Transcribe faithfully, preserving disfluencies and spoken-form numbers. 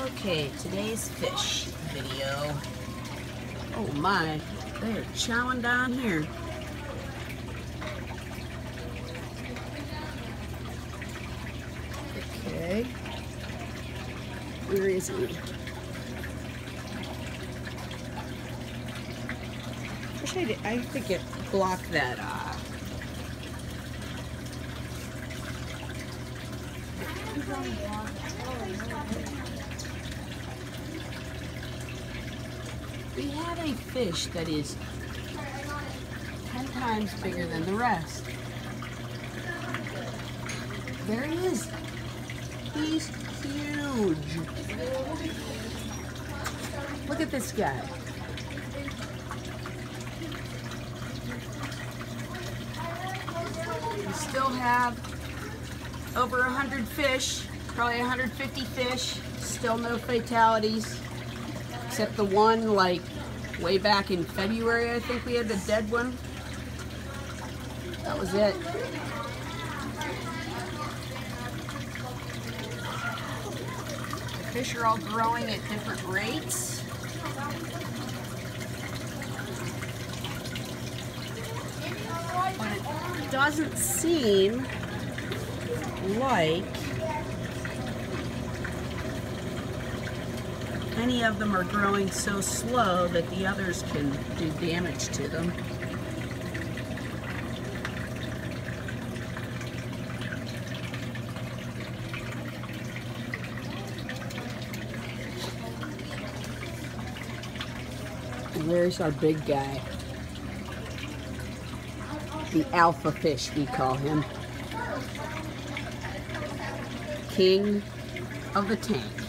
Okay, today's fish video. Oh my, they're chowing down here. Okay, where is he? Wish I did, I think it blocked that off. We have a fish that is ten times bigger than the rest. There he is. He's huge. Look at this guy. We still have over a hundred fish, probably a hundred fifty fish. Still no fatalities. Except the one, like, way back in February, I think we had the dead one. That was it. The fish are all growing at different rates. But it doesn't seem like any of them are growing so slow that the others can do damage to them. And there's our big guy. The alpha fish, we call him. King of the tank.